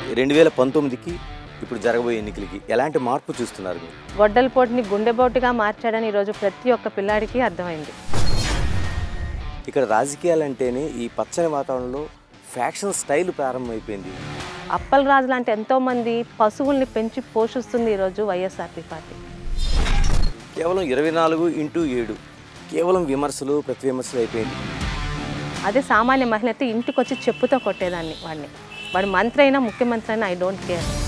2019కి ఇప్పుడు జరగబోయే ఎన్నికలకి ఎలాంటి మార్పు చూస్తున్నారు మీరు? గొడ్డలపోటుని గుండెపోటుగా మార్చాడని ఈరోజు ప్రతి ఒక్క పిల్లాడికి అర్థమైంది. ఇక్కడ రాజకీయాలంటేనే ఈ పచ్చని వాతావరణంలో ఫ్యాక్షన్ స్టైల్ ప్రారంభమైపోయింది. అప్పల్ రాజు లాంటి ఎంతోమంది పశువుల్ని పెంచి పోషిస్తుంది ఈరోజు వైఎస్ఆర్పీ పార్టీ. కేవలం 24x7 కేవలం విమర్శలు ప్రతి విమర్శలు అయిపోయింది. అదే సామాన్య మహిళ అయితే ఇంటికి వచ్చి చెప్పుతో కొట్టేదాన్ని వాడిని. వాడు మంత్రి అయినా ముఖ్యమంత్రి అయినా ఐ డోంట్ కేర్.